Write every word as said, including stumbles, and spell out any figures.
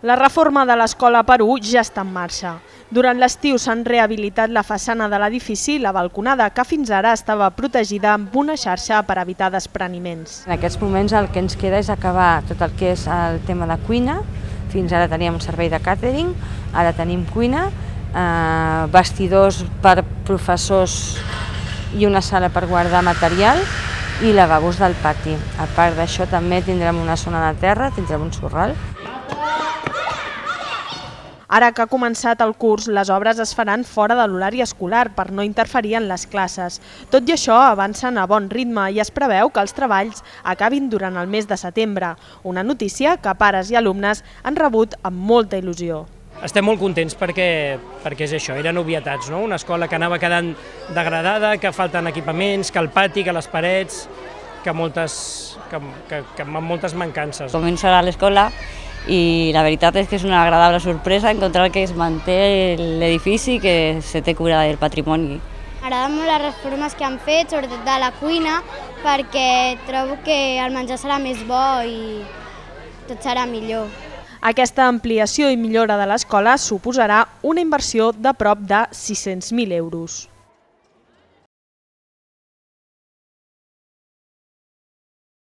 La reforma de l'Escola Perú ja està en marxa. Durant l'estiu s'han rehabilitat la façana de l'edifici i la balconada, que fins ara estava protegida amb una xarxa per evitar despreniments. En aquests moments el que ens queda és acabar tot el que és el tema de cuina. Fins ara teníem un servei de càtering, ara tenim cuina, eh, vestidors per professors i una sala per guardar material i lavabos del pati. A part d'això també tindrem una zona de terra, tindrem un sorral. Ara que ha començat el curs, les obres es faran fora de l'horari escolar per no interferir en les classes. Tot i això, avancen a bon ritme i es preveu que els treballs acabin durant el mes de setembre. Una notícia que pares i alumnes han rebut amb molta il·lusió. Estem molt contents perquè, perquè és això, eren obvietats, no? Una escola que anava quedant degradada, que falten equipaments, que el pati, que les parets, que, moltes, que, que, que amb moltes mancances. Començarà l'escola i la veritat és que és una agradable sorpresa encontrar que es manté l'edifici, que se té cura del patrimoni. M'agraden molt les reformes que han fet, sobretot de la cuina, perquè trobo que el menjar serà més bo i tot serà millor. Aquesta ampliació i millora de l'escola suposarà una inversió de prop de sis-cents mil euros.